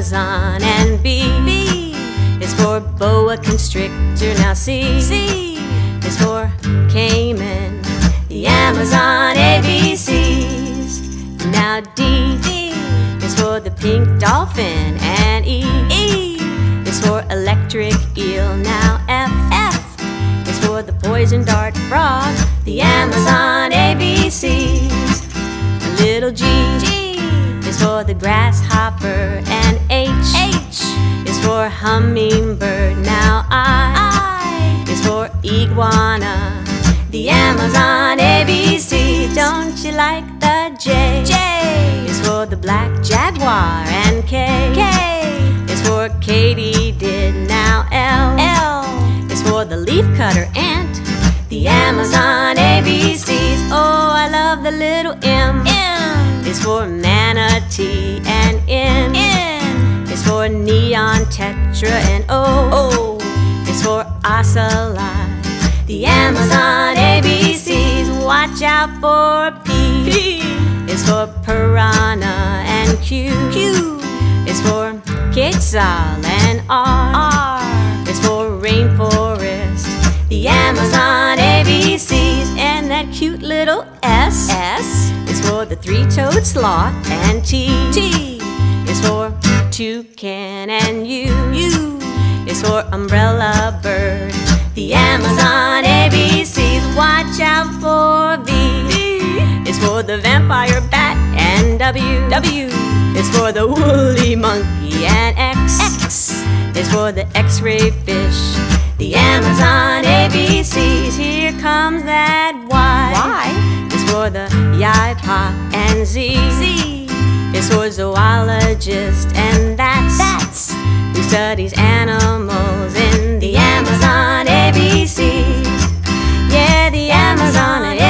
Amazon. And B is for boa constrictor. Now C is for Cayman, the Amazon ABCs. Now D is for the pink dolphin. And E is for electric eel. Now F is for the poison dart frog, the Amazon ABCs. Little G is for the grasshopper. And H is for hummingbird. Now I is for iguana, the Amazon ABC. Don't you like the J? J is for the black jaguar. And K is for katydid. Now L is for the leafcutter ant, the Amazon ABCs. Oh, I love the little M is for manatee. And N is for neon tetra. And O is for ocelot, the Amazon ABCs. Watch out for P is for piranha. And Q is for quetzal. And R is for rainforest, the Amazon ABCs. And that cute little S is for the three-toed sloth. And T is for toucan. And U is for umbrella bird, the Amazon ABCs. Watch out for V is for the vampire bat. And W is for the woolly monkey. And X is for the X-ray fish, the Amazon ABCs. Here comes that Y is for the yipoc. And Z is for zoologist. And that's who studies animals in the Amazon ABCs. Yeah, the Amazon